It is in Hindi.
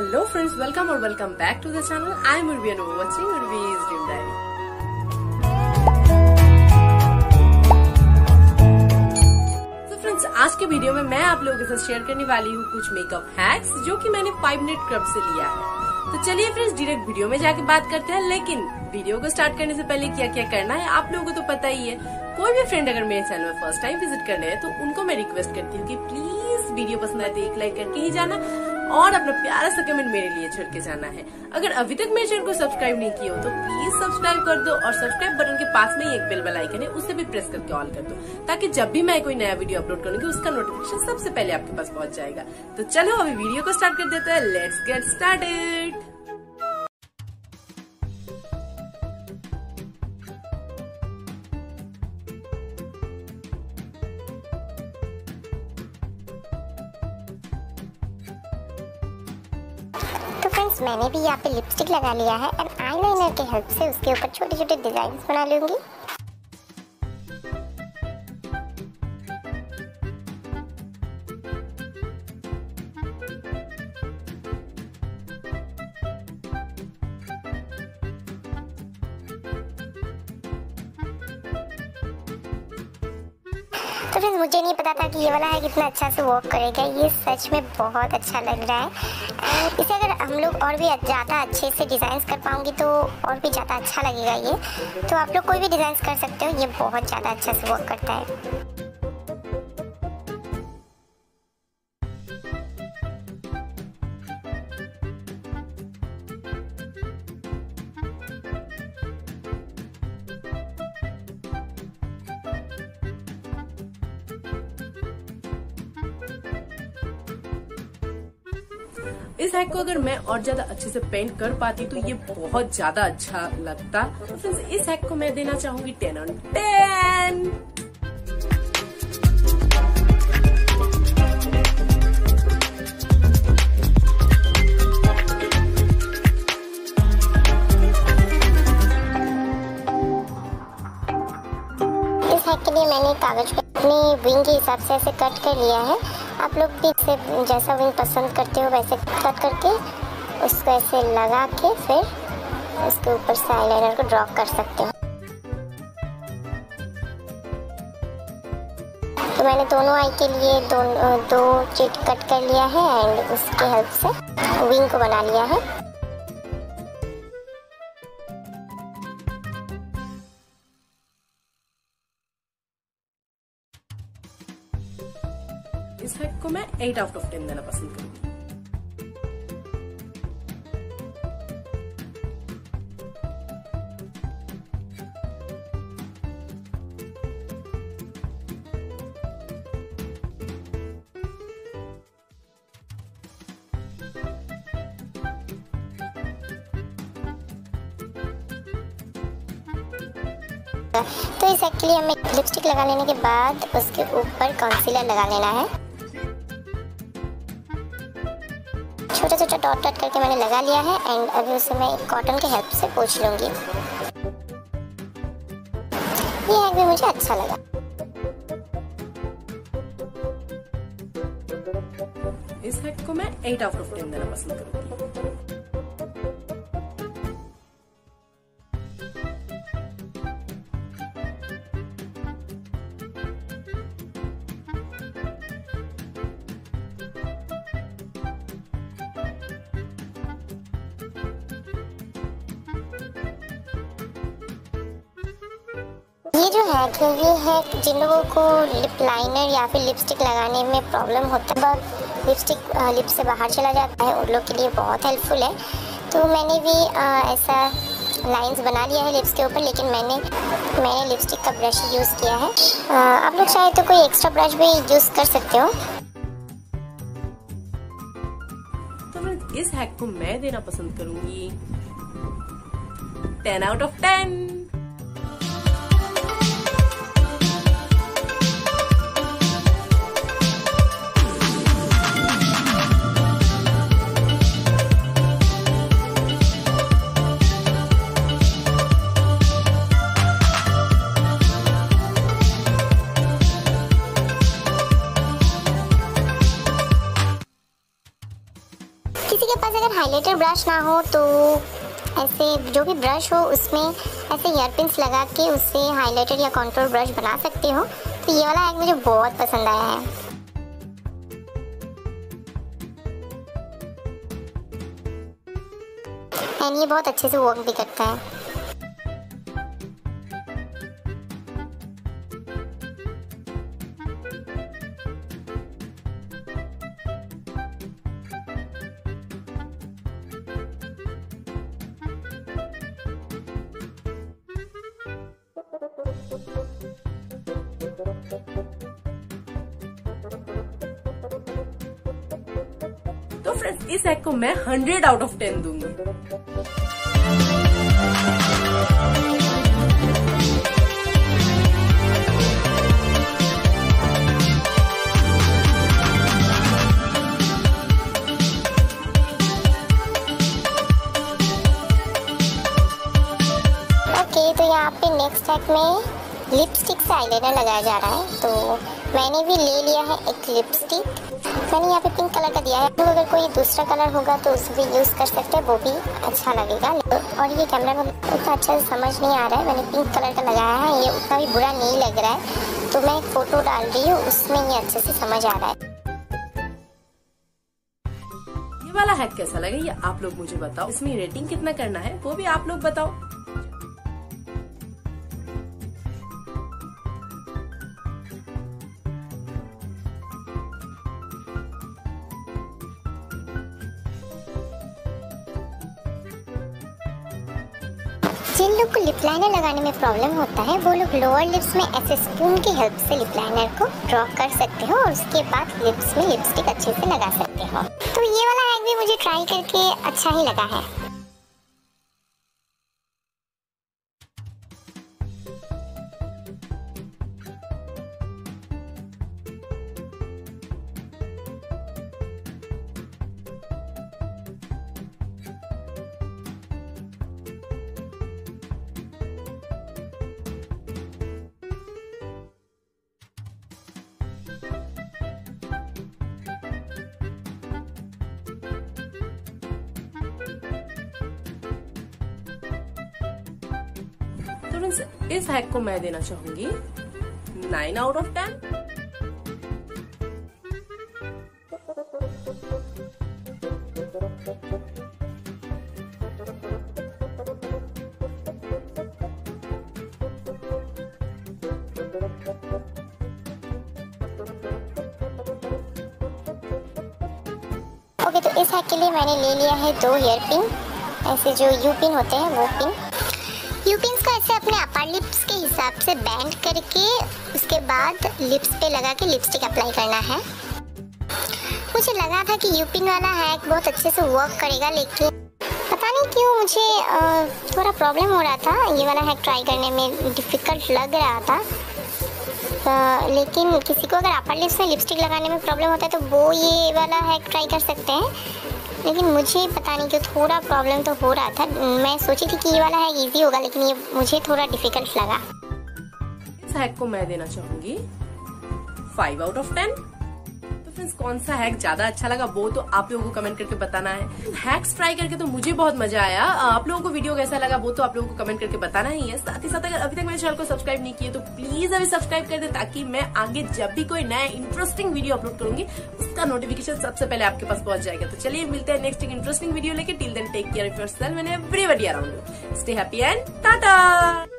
हेलो फ्रेंड्स, वेलकम और welcome back to the channel. I am Urvi and you are watching Urvi's dream diary. तो फ्रेंड्स, आज के वीडियो में मैं आप लोगों के साथ शेयर करने वाली हूँ कुछ मेकअप हैक्स जो कि मैंने 5 मिनट क्लब से लिया है। तो चलिए फ्रेंड्स, डायरेक्ट वीडियो में जाके बात करते हैं। लेकिन वीडियो को स्टार्ट करने से पहले क्या क्या करना है आप लोगों को तो पता ही है। कोई भी फ्रेंड अगर मेरे चैनल में फर्स्ट टाइम विजिट करने हैं तो उनको मैं रिक्वेस्ट करती हूँ कि प्लीज वीडियो पसंद आए तो एक लाइक करके ही जाना और अपना प्यारा सा कमेंट मेरे लिए छोड़ के जाना है। अगर अभी तक मेरे चैनल को सब्सक्राइब नहीं किया हो तो प्लीज सब्सक्राइब कर दो और सब्सक्राइब बटन के पास में एक बेल आइकन है, उसे भी प्रेस करके ऑल कर दो ताकि जब भी मैं कोई नया वीडियो अपलोड करूंगी उसका नोटिफिकेशन सबसे पहले आपके पास पहुंच जाएगा। तो चलो अभी वीडियो को स्टार्ट कर देते हैं। Let's get started. तो फ्रेंड्स, मैंने भी यहाँ पे लिपस्टिक लगा लिया है एंड आईलाइनर के हेल्प से उसके ऊपर छोटे छोटे डिजाइन बना लूंगी। तो फ्रेंड्स, मुझे नहीं पता था कि ये वाला है कितना अच्छा से वर्क करेगा। ये सच में बहुत अच्छा लग रहा है एंड इसे अगर हम लोग और भी ज़्यादा अच्छे से डिज़ाइन कर पाऊंगी तो और भी ज़्यादा अच्छा लगेगा ये। तो आप लोग कोई भी डिज़ाइन कर सकते हो, ये बहुत ज़्यादा अच्छा से वर्क करता है। इस हैक को अगर मैं और ज्यादा अच्छे से पेंट कर पाती तो ये बहुत ज्यादा अच्छा लगता। तो फ्रेंड्स, इस हैक को मैं देना चाहूंगी 10 on 10। इस हैक के लिए मैंने कागज को अपनी विंग के हिसाब से ऐसे कट कर लिया है। आप लोग भी इसे जैसा विंग पसंद करते हो वैसे कट करके उसको ऐसे लगा के फिर उसके ऊपर से आईलाइनर को ड्रॉ कर सकते हो। तो मैंने दोनों आई के लिए दो चिट कट कर लिया है एंड उसके हेल्प से विंग को बना लिया है। इस हैक को मैं 8 out of 10 देना पसंद करूंगी। तो इस हैक के लिए हमें लिपस्टिक लगा लेने के बाद उसके ऊपर कंसीलर लगा लेना है। छोटा छोटा डॉट डॉट करके मैंने लगा लिया है एंड अभी उसे मैं कॉटन के हेल्प से पोंछ लूंगी। ये हैक भी मुझे अच्छा लगा। इस हैक को मैं 8 out of 10 देना पसंद करूंगी। ये जो हैक है ये हैक जिन लोगों को लिप लाइनर या फिर लिपस्टिक लगाने में प्रॉब्लम होता है, लिपस्टिक लिप से बाहर चला जाता है, उन लोग के लिए बहुत हेल्पफुल है। तो मैंने भी ऐसा लाइंस बना लिया है लिप्स के ऊपर, लेकिन मैंने लिपस्टिक का ब्रश यूज़ किया है। आप लोग चाहे तो कोई एक्स्ट्रा ब्रश भी यूज़ कर सकते हो। तो इस हैक को मैं देना पसंद करूंगी 10 out of 10। किसी के पास अगर हाइलाइटर ब्रश ना हो तो ऐसे जो भी ब्रश हो उसमें ऐसे हेयर पिन्स लगा के उससे हाइलाइटर या कॉन्टूर ब्रश बना सकते हो। तो ये वाला हैक मुझे बहुत पसंद आया है। एंड ये बहुत अच्छे से वर्क भी करता है। तो फ्रेंड्स इस हैक को मैं 100 आउट ऑफ 10 दूंगी। ओके, तो यहाँ पे नेक्स्ट हैक में लिपस्टिक से आईलाइनर लगाया जा रहा है। तो मैंने भी ले लिया है एक लिपस्टिक। मैंने यहाँ पे पिंक कलर का दिया है। तो अगर कोई दूसरा कलर होगा तो उसे भी यूज़ कर सकते हैं, वो भी अच्छा लगेगा। और ये कैमरा में उतना अच्छा से समझ नहीं आ रहा है, मैंने पिंक कलर का लगाया है, ये उतना भी बुरा नहीं लग रहा है। तो मैं एक फ़ोटो डाल रही हूँ, उसमें ये अच्छे से समझ आ रहा है। ये वाला हैक कैसा लगा ये आप लोग मुझे बताओ। इसमें रेटिंग कितना करना है वो भी आप लोग बताओ। जिन लोग को लिप लाइनर लगाने में प्रॉब्लम होता है वो लोग लोअर लिप्स में ऐसे स्पून की हेल्प से लिप लाइनर को ड्रॉ कर सकते हो और उसके बाद लिप्स में लिपस्टिक अच्छे से लगा सकते हो। तो ये वाला हैक भी मुझे ट्राई करके अच्छा ही लगा है। तो इस हैक को मैं देना चाहूंगी 9 आउट ऑफ 10। ओके, तो इस हैक के लिए मैंने ले लिया है 2 हेयर पिन, ऐसे जो यू पिन होते हैं वो पिन। यू पिन्स को ऐसे अपने अपर लिप्स के हिसाब से बैंड करके उसके बाद लिप्स पे लगा के लिपस्टिक अप्लाई करना है। मुझे लगा था कि यू पिन वाला हैक बहुत अच्छे से वर्क करेगा, लेकिन पता नहीं क्यों मुझे थोड़ा प्रॉब्लम हो रहा था। ये वाला हैक ट्राई करने में डिफ़िकल्ट लग रहा था। लेकिन किसी को अगर अपर लिप्स में लिपस्टिक लगाने में प्रॉब्लम होता है तो वो ये वाला हैक ट्राई कर सकते हैं। लेकिन मुझे पता नहीं क्यों थोड़ा प्रॉब्लम तो हो रहा था। मैं सोची थी कि ये वाला हैक इजी होगा, लेकिन ये मुझे थोड़ा डिफिकल्ट लगा। इस हैक को मैं देना चाहूंगी 5 आउट ऑफ 10। तो फ्रेंड्स कौन सा हैक ज्यादा अच्छा लगा वो तो आप लोगों को कमेंट करके बताना है। हैक्स ट्राई करके तो मुझे बहुत मजा आया। आप लोगों को वीडियो कैसा लगा वो तो आप लोगों को कमेंट करके बताना ही है। साथ ही साथ अगर अभी तक मेरे चैनल को सब्सक्राइब नहीं किए तो प्लीज अभी सब्सक्राइब कर दे, ताकि मैं आगे जब भी कोई नया इंटरेस्टिंग वीडियो अपलोड करूंगी उसका नोटिफिकेशन सबसे पहले आपके पास पहुंच जाएगा। तो चलिए मिलते हैं नेक्स्ट इंटरेस्टिंग वीडियो लेके। Till then take care of yourself and everybody around you. Stay happy and Tata.